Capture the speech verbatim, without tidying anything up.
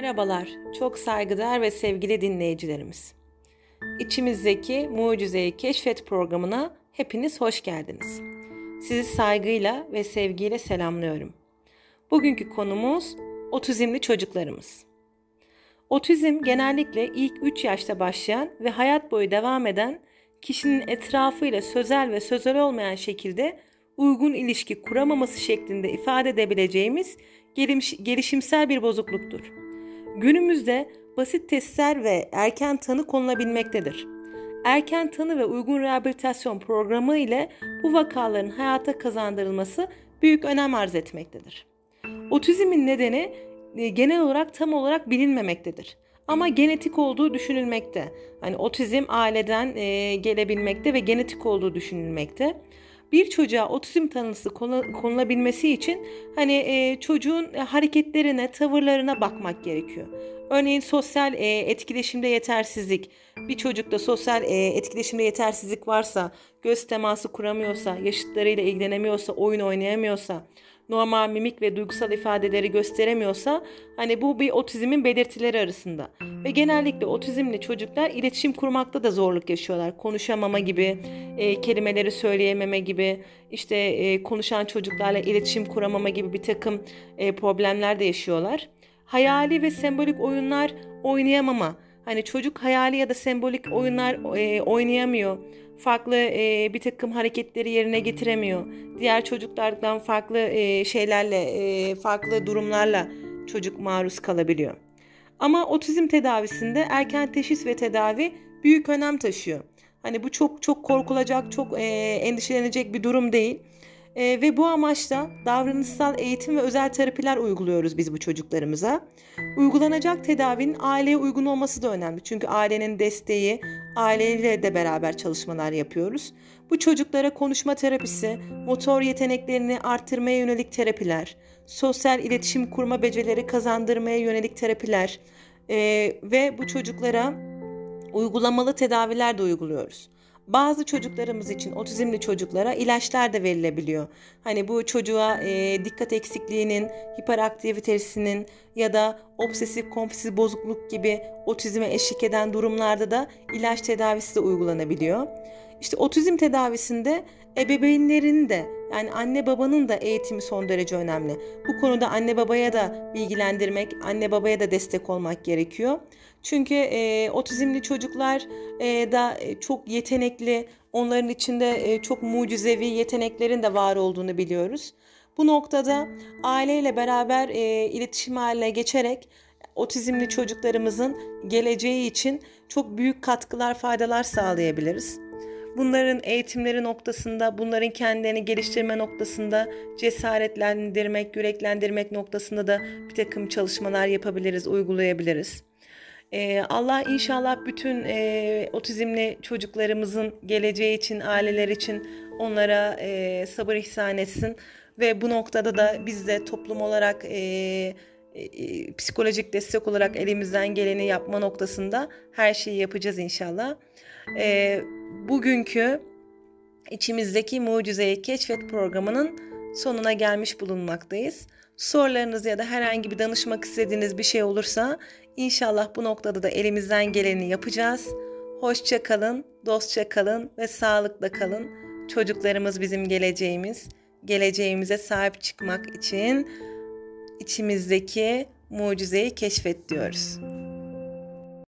Merhabalar, çok saygıdeğer ve sevgili dinleyicilerimiz. İçimizdeki Mucizeyi Keşfet programına hepiniz hoş geldiniz. Sizi saygıyla ve sevgiyle selamlıyorum. Bugünkü konumuz otizmli çocuklarımız. Otizm genellikle ilk üç yaşta başlayan ve hayat boyu devam eden kişinin etrafıyla sözel ve sözel olmayan şekilde uygun ilişki kuramaması şeklinde ifade edebileceğimiz gelişimsel bir bozukluktur. Günümüzde basit testler ve erken tanı konulabilmektedir. Erken tanı ve uygun rehabilitasyon programı ile bu vakaların hayata kazandırılması büyük önem arz etmektedir. Otizmin nedeni genel olarak tam olarak bilinmemektedir. Ama genetik olduğu düşünülmekte. Hani otizm aileden e, gelebilmekte ve genetik olduğu düşünülmekte. Bir çocuğa otizm tanısı konulabilmesi için hani e, çocuğun hareketlerine, tavırlarına bakmak gerekiyor. Örneğin sosyal e, etkileşimde yetersizlik, bir çocukta sosyal e, etkileşimde yetersizlik varsa, göz teması kuramıyorsa, yaşıtlarıyla ilgilenemiyorsa, oyun oynayamıyorsa, normal mimik ve duygusal ifadeleri gösteremiyorsa hani bu bir otizmin belirtileri arasında. Ve genellikle otizmli çocuklar iletişim kurmakta da zorluk yaşıyorlar. Konuşamama gibi, e, kelimeleri söyleyememe gibi, işte e, konuşan çocuklarla iletişim kuramama gibi bir takım e, problemler de yaşıyorlar. Hayali ve sembolik oyunlar oynayamama. Hani çocuk hayali ya da sembolik oyunlar e, oynayamıyor. Farklı e, bir takım hareketleri yerine getiremiyor. Diğer çocuklardan farklı e, şeylerle, e, farklı durumlarla çocuk maruz kalabiliyor. Ama otizm tedavisinde erken teşhis ve tedavi büyük önem taşıyor. Hani bu çok çok korkulacak, çok e, endişelenecek bir durum değil. E, ve bu amaçla davranışsal eğitim ve özel terapiler uyguluyoruz biz bu çocuklarımıza. Uygulanacak tedavinin aileye uygun olması da önemli. Çünkü ailenin desteği, aileyle de beraber çalışmalar yapıyoruz. Bu çocuklara konuşma terapisi, motor yeteneklerini artırmaya yönelik terapiler, sosyal iletişim kurma becerileri kazandırmaya yönelik terapiler e, ve bu çocuklara uygulamalı tedaviler de uyguluyoruz. Bazı çocuklarımız için, otizmli çocuklara ilaçlar da verilebiliyor. Hani bu çocuğa e, dikkat eksikliğinin, hiperaktivitesinin ya da obsesif kompulsif bozukluk gibi otizme eşlik eden durumlarda da ilaç tedavisi de uygulanabiliyor. İşte otizm tedavisinde ebeveynlerin de yani anne babanın da eğitimi son derece önemli. Bu konuda anne babaya da bilgilendirmek, anne babaya da destek olmak gerekiyor. Çünkü e, otizmli çocuklar e, da çok yetenekli, onların içinde e, çok mucizevi yeteneklerin de var olduğunu biliyoruz. Bu noktada aileyle beraber e, iletişim haline geçerek otizmli çocuklarımızın geleceği için çok büyük katkılar, faydalar sağlayabiliriz. Bunların eğitimleri noktasında, bunların kendilerini geliştirme noktasında, cesaretlendirmek, yüreklendirmek noktasında da bir takım çalışmalar yapabiliriz, uygulayabiliriz. Ee, Allah inşallah bütün e, otizmli çocuklarımızın geleceği için, aileler için onlara e, sabır ihsan etsin. Ve bu noktada da biz de toplum olarak, e, e, psikolojik destek olarak elimizden geleni yapma noktasında her şeyi yapacağız inşallah. E, bugünkü içimizdeki Mucizeyi Keşfet programının sonuna gelmiş bulunmaktayız. Sorularınız ya da herhangi bir danışmak istediğiniz bir şey olursa inşallah bu noktada da elimizden geleni yapacağız. Hoşça kalın, dostça kalın ve sağlıkla kalın. Çocuklarımız bizim geleceğimiz. Geleceğimize sahip çıkmak için içimizdeki mucizeyi keşfet diyoruz.